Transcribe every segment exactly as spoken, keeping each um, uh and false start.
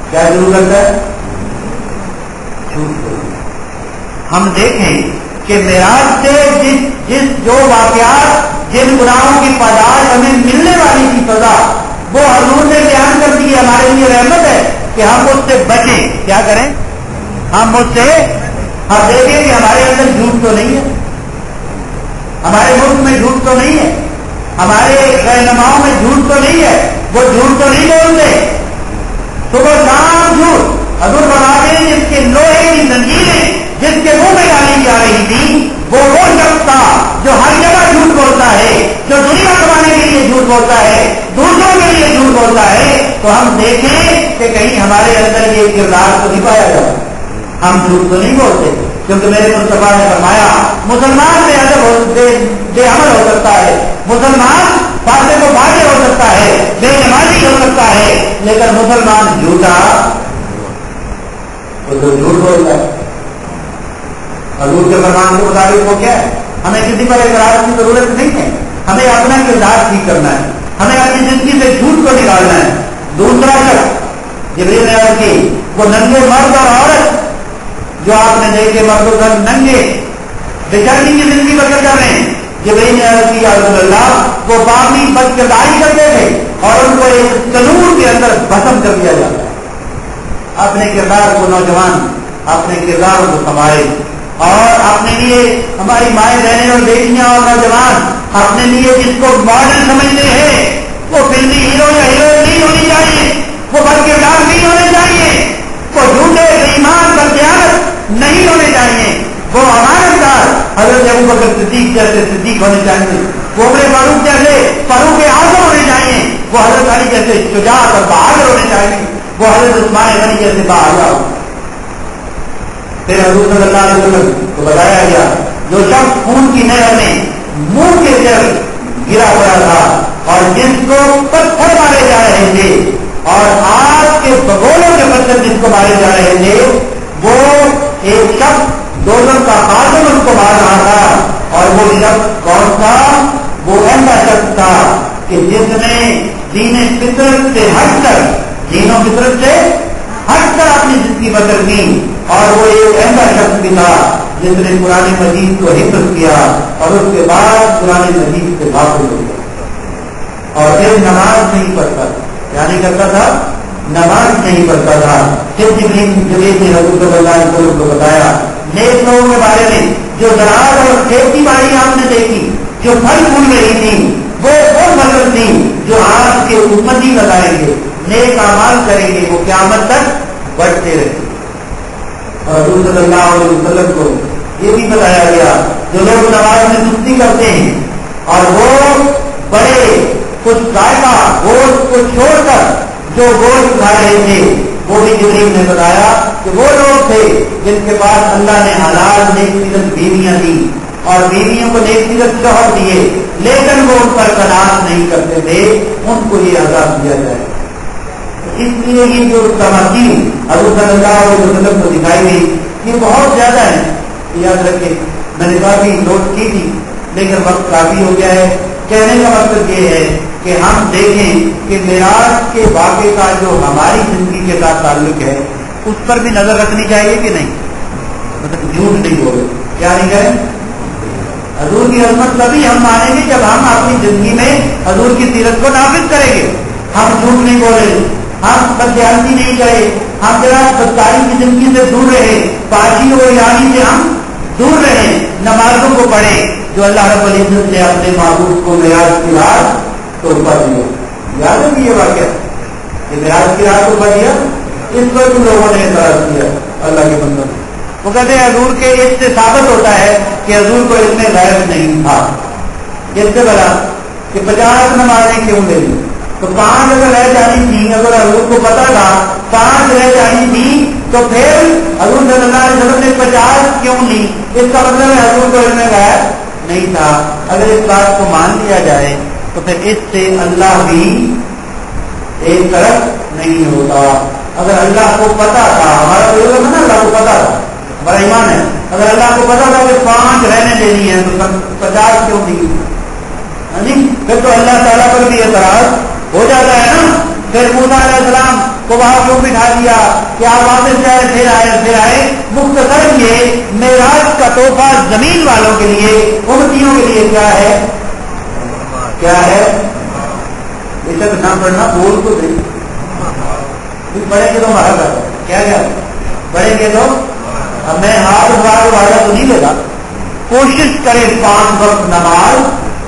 کیا شروع کرتا ہے؟ جھوٹ بولنا۔ ہم دیکھیں کہ معراج سے جس جس جو واقعات جن گناہوں کی پاداش ہمیں ملنے والی تھی سزا، وہ حضور نے بیان کر دی، ہمارے لیے رحمت ہے کہ ہم اس سے بچیں۔ کیا کریں؟ ہم اس سے ہم دیکھیں کہ ہمارے اندر جھوٹ تو نہیں ہے، ہمارے ملک میں جھوٹ تو نہیں ہے، ہمارے رہنماؤں میں جھوٹ تو نہیں ہے، وہ جھوٹ تو نہیں بولتے، صبح شام جھوٹ۔ حضور فرماتے ہیں جس کے لوہے کی زنجیریں جس کے منہ میں ڈالی جا رہی تھی وہ وہ شخص تھا جو ہر جگہ جھوٹ بولتا ہے، جو دنیا کمانے کے لیے جھوٹ بولتا ہے، دوسروں کے لیے جھوٹ بولتا ہے۔ تو ہم دیکھیں کہ کہیں ہمارے اندر یہ کردار تو نہیں پایا جاتا، ہم جھوٹ تو نہیں بولتے، کیونکہ میرے مصطفیٰ نے فرمایا مسلمان بے ادب ہو بے عمل ہو سکتا ہے، مسلمان فاسق و فاجر ہو سکتا ہے، بے نمازی ہو سکتا ہے، لیکن مسلمان جھوٹا وہ تو جھوٹ بولتا ہے۔ حضور کے فرمان کے مطابق وہ کیا ہے؟ ہمیں کسی پر اعتراض کی ضرورت نہیں ہے، ہمیں اپنا کردار ٹھیک کرنا ہے، ہمیں اپنی زندگی سے جھوٹ کو نکالنا ہے۔ دوسرا شخص جبریل نے عرض کی، وہ ننگے مرد اور عورت جو آپ نے دیکھے مرد و زن ننگے بےچاری کی زندگی بسر کر رہے ہیں، جبریل نے عرض کی یا رسول اللہ وہ باقی بد کرداری کرتے تھے اور ان کو ایک تنور کے اندر بھسم کر دیا جاتا ہے۔ اپنے کردار کو نوجوان اپنے کردار کو سنبھالے، اور اپنے لیے ہماری مائیں بہنیں اور بیٹیاں اور نوجوان اپنے لیے جس کو ماڈل سمجھتے ہیں وہ فلمی ہیرو یا ہیروئن نہیں ہونی چاہیے، وہ بد کردار نہیں ہونے چاہیے، وہ جھوٹے ایمان بددیانت نہیں ہونے چاہیے، وہ امانتدار حضرت ابو بکر صدیق جیسے صدیق ہونے چاہیے، وہ عمر فاروق جیسے فاروق اعظم ہونے چاہیے، وہ حضرت علی جیسے شجاع اور بہادر ہونے چاہیے، وہ حضرت عثمان غنی جیسے باحیا ہو۔ پھر حضور صلی اللہ علیہ وسلم کو بتایا گیا جو شخص خون کی نہر میں منہ کے جل گرا پڑا تھا اور جس کو پتھر مارے جا رہے تھے اور آگ کے بگولوں کے پتھر جس کو مارے جا رہے تھے، وہ ایک شخص دوزخ کا خادم اس کو مار رہا تھا، اور وہ شخص کون تھا؟ وہ ایسا شخص تھا کہ جس نے دین فطرت سے ہٹ کر دین و فطرت سے ہٹ کر اپنی زندگی بسر کی، اور وہ ایک ایسا شخص بھی تھا جس نے قرآن مجید کو حفظ کیا اور اس کے بعد قرآن مجید سے غافل ہو گیا اور پھر نماز نہیں پڑھتا تھا۔ کیا نہیں کرتا تھا؟ نماز نہیں پڑھتا تھا۔ پھر جبریل نے حضور صلی اللہ علیہ وسلم کو بتایا نیک لوگوں کے بارے میں جو زراعت اور کھیتی باڑی آپ نے دیکھی جو پھل پھول رہی تھی، وہ وہ فصل تھی جو آپ کے امتی لگائیں گے، نیک اعمال کریں گے، وہ قیامت تک بڑھتے رہیں گے۔ اور حضور صلی اللہ علیہ وسلم کو یہ بھی بتایا گیا جو لوگ نماز میں سستی کرتے ہیں اور وہ بڑے کچھ ذائقہ گوشت کو چھوڑ کر جو گوشت کھا رہے تھے، وہ بھی جبریل نے بتایا کہ وہ لوگ تھے جن کے پاس اللہ نے حلال نیک سیرت بیویاں دی اور بیویوں کو نیک سیرت شوہر دیے، لیکن وہ ان پر قناعت نہیں کرتے تھے، ان کو یہ عذاب دیا جائے۔ اس لیے یہ جو تماثیل حضور صلی اللہ علیہ وسلم کو دکھائی گئی یہ بہت زیادہ ہے، یاد رکھیں۔ میں نے کافی نوٹ کی تھی لیکن وقت کافی ہو گیا ہے۔ کہنے کا مقصد یہ ہے کہ ہم دیکھیں کہ معراج کے واقعے کا جو ہماری زندگی کے ساتھ تعلق ہے اس پر بھی نظر رکھنی چاہیے کہ نہیں، مطلب جھوٹ نہیں بولے، کیا نہیں کریں۔ حضور کی عظمت تبھی ہم مانیں گے جب ہم اپنی زندگی میں حضور کی سیرت کو نافذ کریں گے۔ ہم جھوٹ نہیں بولیں، ہم بددیانتی نہیں کریں، ہم ذرا بدکاری کی زندگی سے دور رہے، پاکی و یاری سے ہم دور رہیں، نمازوں کو پڑھیں جو اللہ رب العزت نے اپنے معبود کو معراج کی رات تحفہ دیا۔ یاد ہے یہ واقعہ کہ معراج کی رات تحفہ دیا، اس پر بھی لوگوں نے اعتراض کیا اللہ کے بندوں نے۔ وہ کہتے ہیں حضور کے اس سے ثابت ہوتا ہے کہ حضور کو اس میں غیب نہیں تھا۔ اس سے بڑا کہ پچاس نمازیں کیوں لے لی؟ تو پانچ اگر رہ جانی تھی، اگر حضور کو پتا تھا پانچ رہ جانی تھی تو پھر حضور صلی اللہ علیہ وسلم نے پچاس کیوں لی؟ اس کا مطلب ہے حضور کو اس میں غیب نہیں تھا۔ اگر اس بات کو مان لیا جائے تو پھر اس سے اللہ بھی ایک طرف نہیں ہوتا۔ اگر اللہ کو پتا تھا، ہمارا تو ہے نا اللہ کو پتا تھا، ہمارا ایمان ہے، اگر اللہ کو پتا تھا کہ پانچ رہنے دینی ہے تو پچاس کیوں دی؟ پھر تو اللہ تعالیٰ پر بھی اعتراض ہو جاتا ہے نا۔ پھر موسیٰ علیہ السلام کو وہاں کیوں بٹھا دیا کہ آپ واپس جائے پھر آئے پھر آئے؟ مختصر یہ معراج کا تحفہ زمین والوں کے لیے، امتیوں کے لیے کیا ہے؟ کیا ہے؟ بے شک نہ پڑھنا بول کو دے، پڑھیں گے تو ہمارا کر کیا کیا پڑھیں گے تو اب میں ہاتھ اٹھا کے واضح تو نہیں لے گا. کوشش کرے پانچ وقت نماز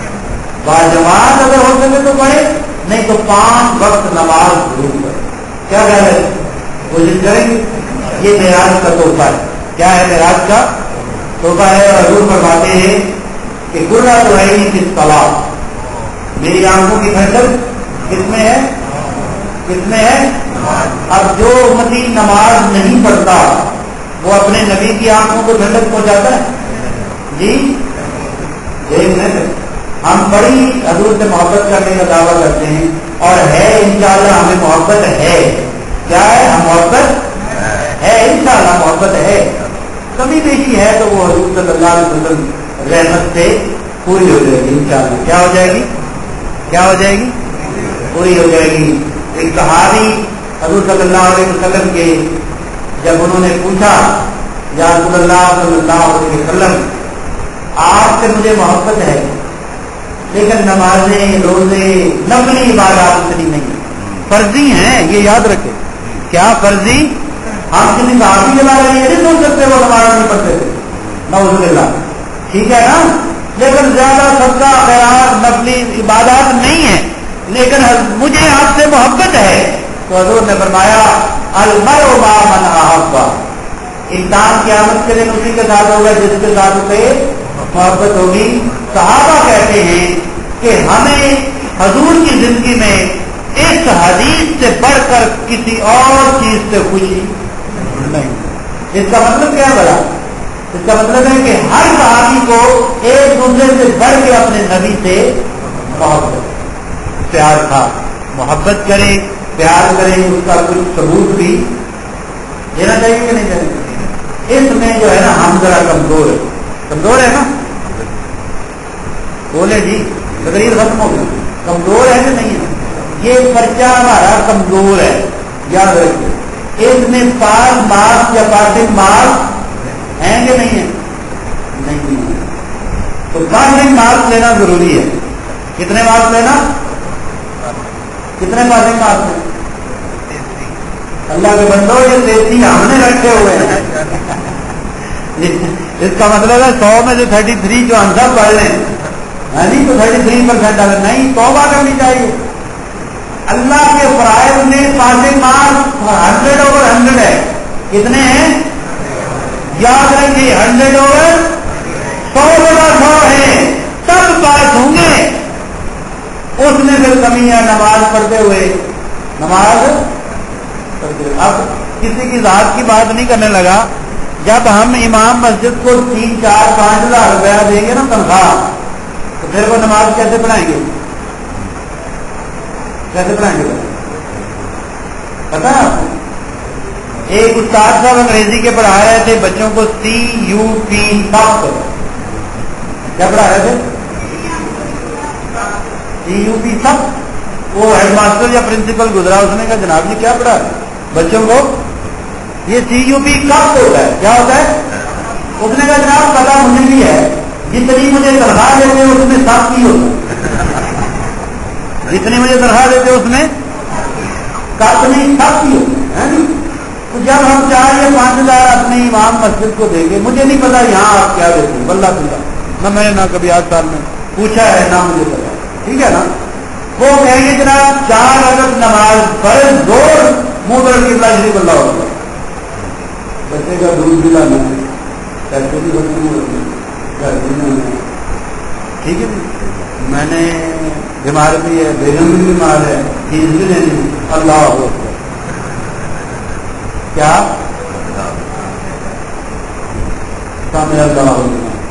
باجماعت اگر ہو سکے تو پڑھے، نہیں تو پانچ وقت نماز ضرور پڑھے. کیا کہہ رہے ہیں؟ کوشش کریں گے. یہ معراج کا تحفہ ہے. کیا ہے معراج کا تحفہ ہے؟ اور حضور فرماتے ہیں کہ قرۃ عینی فی الصلاۃ، میری آنکھوں کی ٹھنڈک کس میں ہے؟ کس میں ہے؟ اب جو امتی نماز نہیں پڑھتا وہ اپنے نبی کی آنکھوں کو ٹھنڈک پہنچاتا ہے؟ جی دیکھ لیں. ہم بڑی حضور سے محبت کرنے کا دعویٰ کرتے ہیں اور ہے انشاءاللہ ہمیں محبت ہے. کیا ہے؟ ہم محبت ہے انشاءاللہ محبت ہے. کمی بیشی ہے تو وہ حضور صلی اللہ علیہ وسلم رحمت سے پوری ہو جائے گی انشاءاللہ. کیا ہو جائے گی؟ کیا ہو جائے گی؟ پوری ہو جائے گی. ایک صحابی حضور صلی اللہ علیہ وسلم کے جب انہوں نے پوچھا یا رسول اللہ صلی اللہ علیہ وسلم آپ سے مجھے محبت ہے لیکن نمازیں روزے نفلی عبادات اتنی نہیں، فرضی ہیں، یہ یاد رکھے. کیا فرضی؟ ہم کسی صحابی کے بارے میں یہ نہیں سوچ سکتے وہ نماز نہیں پڑھتے تھے، نعوذ باللہ، ٹھیک ہے نا، لیکن زیادہ صدقہ خیرات نفلی عبادات نہیں ہیں، لیکن مجھے آپ سے محبت ہے. تو حضور نے فرمایا المرء مع من احب، انسان قیامت کے دن اسی کے ساتھ ہوگا جس کے ساتھ اسے محبت ہوگی. صحابہ کہتے ہیں کہ ہمیں حضور کی زندگی میں اس حدیث سے بڑھ کر کسی اور چیز سے خوشی نہیں. اس کا مطلب کیا بڑا؟ اس کا مطلب ہے کہ ہر صحابی کو ایک دوسرے سے بڑھ کے اپنے نبی سے محبت پیار تھا. محبت کرے پیار کرے اس کا کچھ ثبوت بھی دینا چاہیے کہ نہیں چاہیے؟ اس میں جو ہے نا ہم ذرا کمزور ہے. کمزور ہے نا؟ بولے جی تقریر ختم ہو گئی. کمزور ہے کہ نہیں ہے؟ یہ پرچہ ہمارا کمزور ہے، یاد رکھیے. اس میں پاس مارکس یا پاسنگ مارکس ہیں کہ نہیں ہے؟ نہیں ہے. تو پاسنگ مارکس لینا ضروری ہے. کتنے مارکس لینا؟ کتنے پاسنگ مارکس ہیں؟ اللہ کے بندو یہ تیسی ہم نے رکھے ہوئے ہیں. اس کا مطلب ہے سو میں سے تھرٹی تھری جو آنسر پڑھ لیں نہیں تو تھرٹی تھری پرسینٹ اگر نہیں توبہ کرنی چاہیے. اللہ کے فرائض میں passing marks hundred over hundred ہے. کتنے ہیں؟ یاد رکھیے ہنڈریڈ اوور سو بڑا سو ہے، تب پاس ہوں گے. اس میں پھر کمی ہے نماز پڑھتے ہوئے، نماز پڑھتے ہوئے. اب کسی کی ذات کی بات نہیں کرنے لگا. جب ہم امام مسجد کو تین چار پانچ ہزار روپیہ دیں گے نا تنخواہ، تو پھر وہ نماز کیسے پڑھائیں گے؟ کیسے پڑھائیں گے پتا ہے آپ کو؟ ایک استاد صاحب انگریزی کے پڑھا رہے تھے بچوں کو سی یو پی سب کیا پڑھا رہے تھے؟ سی یو پی سب. وہ ہیڈ ماسٹر یا پرنسپل گزرا، اس نے کہا جناب جی کیا پڑھا ہے بچوں کو؟ یہ سی یو پی کب ہوتا ہے؟ کیا ہوتا ہے؟ اس نے کہا جناب پتا مجھے بھی ہے، جتنی مجھے تنخواہ دیتے اس میں سب کی ہوتا، جتنی مجھے تنخواہ دیتے اس میں کتنی سب کی ہوتی. تو جب ہم چار یا پانچ ہزار اپنے امام مسجد کو دیں گے، مجھے نہیں پتا یہاں آپ کیا دیتے ہیں، بلّہ بلّہ نہ میں نہ کبھی آج سال میں پوچھا ہے نہ مجھے پتا، ٹھیک ہے نا. وہ کہیں گے جناب چار اگر نماز پڑھے زور منہ پر قبلہ شریف اللہ ہوگا، بچے کا دودھ بھی لانا ہے، پیسے بھی بچے ٹھیک ہے. میں نے بیمار بھی ہے، بیگم بھی بیمار ہے، چیز بھی لینی. اللہ ہو کیا سامنے اللہ ہو.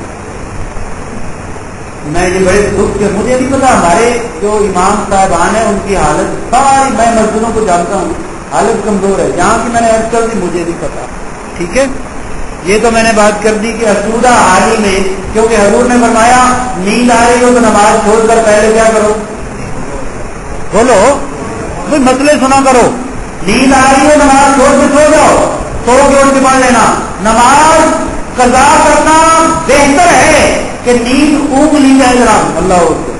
میں یہ بڑے دکھ کے مجھے نہیں پتا ہمارے جو امام صاحبان ہیں ان کی حالت ساری، میں مسجدوں کو جانتا ہوں، حالت کمزور ہے. جہاں کی میں نے عرض کر دی مجھے نہیں پتا، ٹھیک ہے. یہ تو میں نے بات کر دی کہ اسودہ حالی میں، کیونکہ حضور نے فرمایا نیند آ رہی ہو تو نماز چھوڑ کر پہلے کیا کرو؟ بولو کوئی مسئلے سنا کرو. نیند آ رہی ہے نماز چھوڑ کے سو جاؤ، سو کے اٹھ کے پڑھ لینا. نماز قضا کرنا بہتر ہے کہ نیند اونگ لی جائے. جناب اللہ